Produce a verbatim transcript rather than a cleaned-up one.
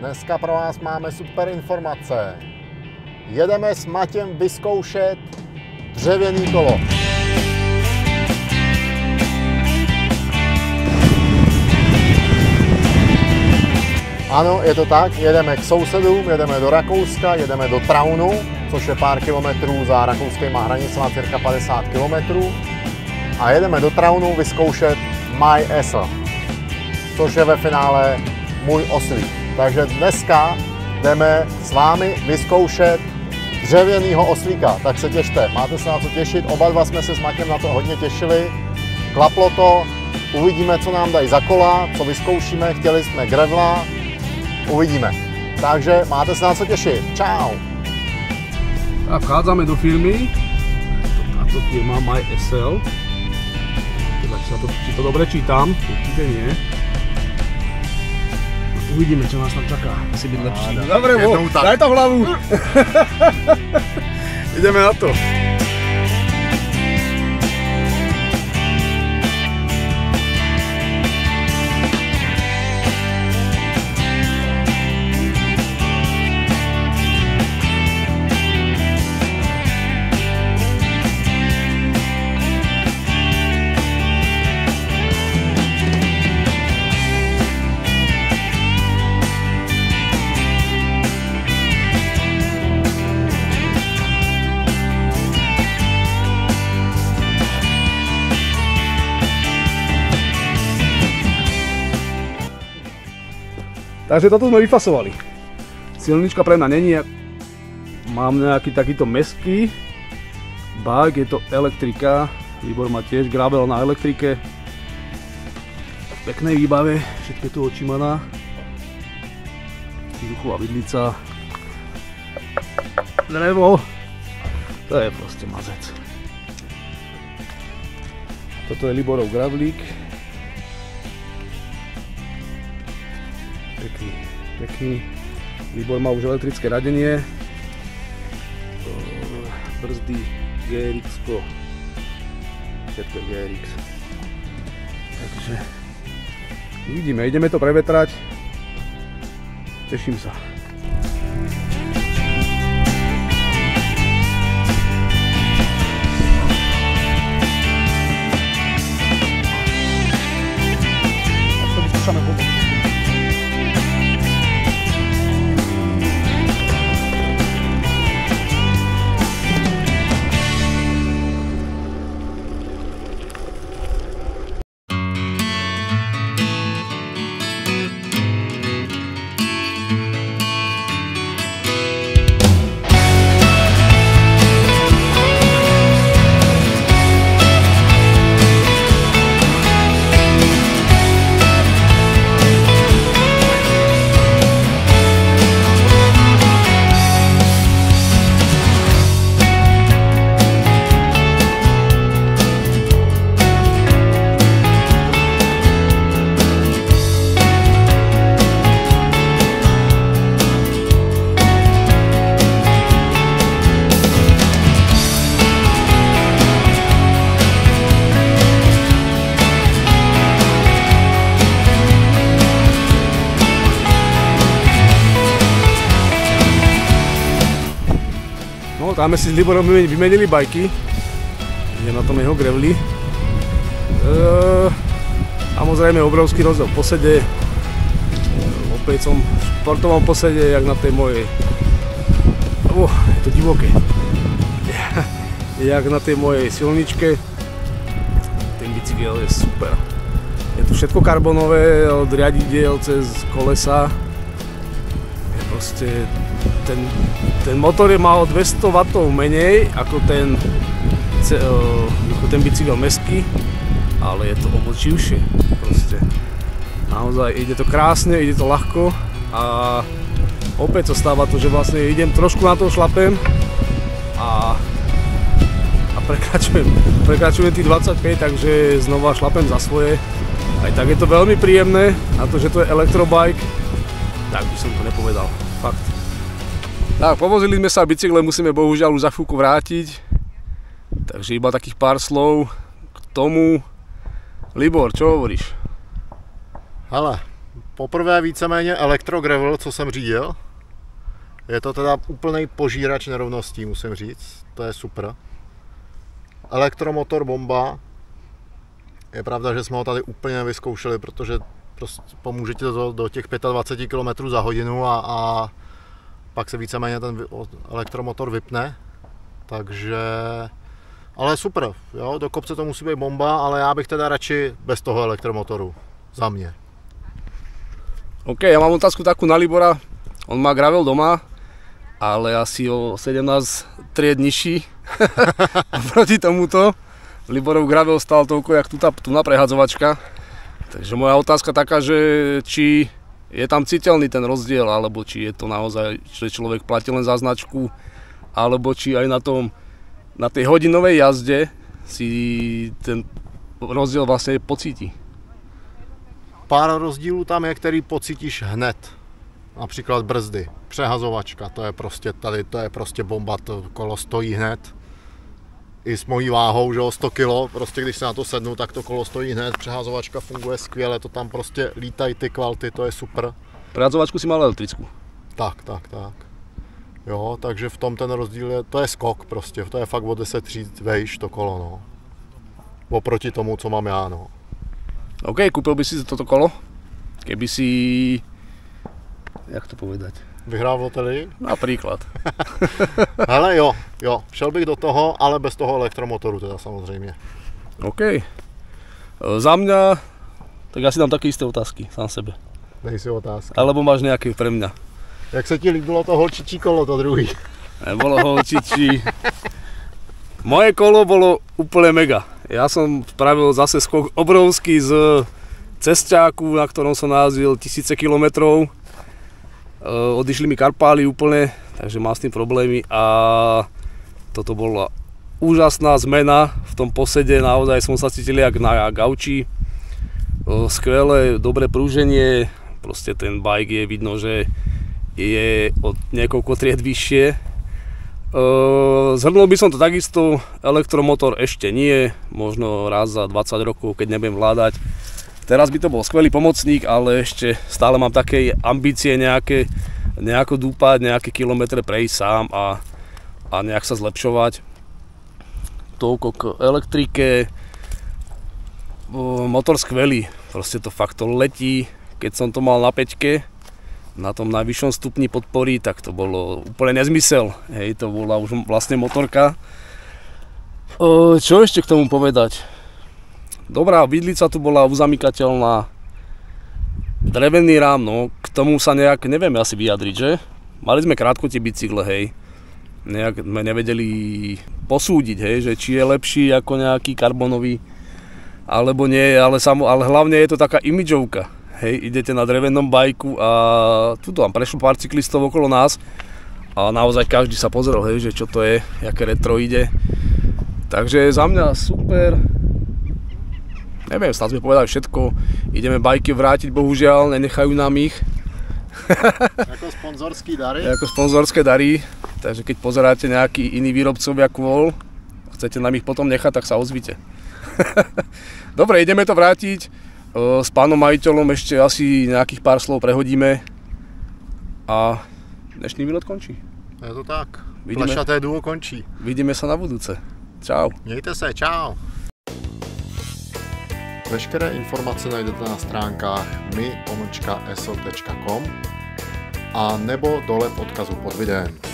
Dneska pro vás máme super informace. Jedeme s Matěm vyzkoušet dřevěný kolo. Ano, je to tak, jedeme k sousedům, jedeme do Rakouska, jedeme do Traunu, což je pár kilometrů za rakouskýma hranicema, cirka padesát kilometrů. A jedeme do Traunu vyzkoušet My Esel, což je ve finále můj oslík. Takže dneska jdeme s vámi vyzkoušet dřevěnýho oslíka, tak se těšte, máte se na co těšit, oba dva jsme se s Matěm na to hodně těšili, klaplo to, uvidíme, co nám dají za kola, co vyzkoušíme, chtěli jsme grevla, uvidíme. Takže máte se na co těšit, čau! A vchádzame do firmy, táto firma My Esel, teda či, to, či to dobre čítam, určite nie. Uvidíme, čo nás tam čaká, asi byť lepší. Dobre, bo, daj to hlavu! Ideme na to! Takže toto sme vyfasovali. Silnička pre mňa není, mám nejaký takýto mestský bike, je to elektrika, Libor má tiež gravel na elektrike. V peknej výbave, všetko je tu očímaná. Vzduchová vidlica. Drevo, to je proste mazec. Toto je Liborov gravelík. Pekný, pekný. Libor má už elektrické radenie. Brzdy G R X-ko. Všetko je G R X. Takže uvidíme, ideme to prevetrať. Teším sa. A to vyskúšame potom. Tam si s Liborom vymenili bajky, je na tom jeho grevli. E, samozrejme obrovský rozdiel v posede, e, opäť som v športovom posede, jak na tej mojej, oh, je to divoké, jak na tej mojej silničke. Ten bicykel je super. Je tu všetko karbonové, od riadidiel cez kolesa. Je proste ten, ten motor je mal dvesto wattov menej ako ten, ako ten bicykel mestský, ale je to o moc živšie. Proste. Naozaj ide to krásne, ide to ľahko a opäť sa stáva to, že vlastne idem trošku na to šlapem a, a prekračujem, prekračujem tých dvadsaťpäť, takže znova šlapem za svoje. Aj tak je to veľmi príjemné, na to, že to je elektrobike, tak by som to nepovedal, fakt. Tak, povozili sme sa, bicykle musíme bohužiaľ už za chvíľku vrátiť, takže iba takých pár slov k tomu. Libor, čo hovoríš? Hele, Poprvé víceméně elektrogravel, co jsem řídil. Je to teda úplný požírač nerovností, musím říct. To je super. Elektromotor bomba. Je pravda, že jsme ho tady úplně nevyzkoušeli, protože prostě pomůže ti to do těch dvacet pět kilometrů za hodinu a, a pak se víceméně ten elektromotor vypne. Takže, ale super, jo, do kopce to musí být bomba, ale já bych teda radši bez toho elektromotoru, za mě. OK, ja mám otázku takú na Libora. On má gravel doma, ale asi o sedemnásť tried nižší proti tomuto. Liborov gravel stál toľko, jak tu tá, tu na prehádzovačka. Takže moja otázka taká, že či je tam citeľný ten rozdiel, alebo či je to naozaj, že človek platí len za značku, alebo či aj na tom, na tej hodinovej jazde si ten rozdiel vlastne pocíti. Pár rozdílů tam je, který pocítíš hned. Například brzdy, přehazovačka, to je prostě tady, to je prostě bomba, to kolo stojí hned. I s mojí váhou, že o sto kilo, prostě když se na to sednu, tak to kolo stojí hned, přehazovačka funguje skvěle, to tam prostě lítají ty kvality, to je super. Prehazovačku si mal elektrickou. Tak, tak, tak. Jo, takže v tom ten rozdíl je, to je skok prostě, to je fakt o deset tříd vejš to kolo, no. Oproti tomu, co mám já, no. OK, kúpil by si toto kolo? Keby si... Jak to povedať? Vyhrál v loterii? Napríklad. Hele jo, jo, šel bych do toho, ale bez toho elektromotoru teda samozřejmě. OK. Za mňa, tak asi dám také isté otázky sám sebe. Dej si otázky. Alebo máš nejaké pre mňa? Jak se ti líbilo to holčičí kolo, to druhý? Nebolo holčičí. Moje kolo bolo úplne mega. Ja som spravil zase skok obrovský z cesťáku, na ktorom som najazdil tisíce kilometrov. E, odišli mi karpály úplne, takže mám s tým problémy a toto bola úžasná zmena v tom posede, naozaj som sa cítil jak na gauči. E, skvelé, dobré prúženie, proste ten bike je vidno, že je od niekoľko tried vyššie. Uh, zhrnul by som to takisto, elektromotor ešte nie, možno raz za dvadsať rokov, keď nebudem vládať. Teraz by to bol skvelý pomocník, ale ešte stále mám také ambície nejaké, nejako dúpať, nejaké kilometre prejsť sám a, a nejak sa zlepšovať. Toľko k elektrike. Uh, motor skvelý, proste to fakt to letí, keď som to mal na päťke, na tom najvyššom stupni podpory, tak to bolo úplne nezmysel. Hej, to bola už vlastne motorka. E, čo ešte k tomu povedať? Dobrá vidlica tu bola uzamykateľná. Drevený rám, no, k tomu sa nejak neviem asi vyjadriť, že? Mali sme krátko tie bicykle, hej. Nejak sme nevedeli posúdiť, hej, že či je lepší ako nejaký karbonový, alebo nie, ale, samo, ale hlavne je to taká imidžovka. Hej, idete na drevenom bajku a tuto vám prešlo pár cyklistov okolo nás a naozaj každý sa pozrel, hej, že čo to je, aké retro ide. Takže za mňa super. Neviem, snad sme povedali všetko. Ideme bajky vrátiť, bohužiaľ, nenechajú nám ich. Ako sponzorský dary? Ako sponzorské dary. Takže keď pozeráte nejaký iný výrobcovia kvôl, chcete nám ich potom nechať, tak sa ozvite. Dobre, ideme to vrátiť. S pánom majiteľom ešte asi nejakých pár slov prehodíme a dnešný výlet končí. Je to tak. Plešaté duo končí. Vidíme sa na budúce. Čau. Mějte se, čau. Veškeré informace najdete na stránkách my pomlčka eso tečka com a nebo dole v odkazu pod videem.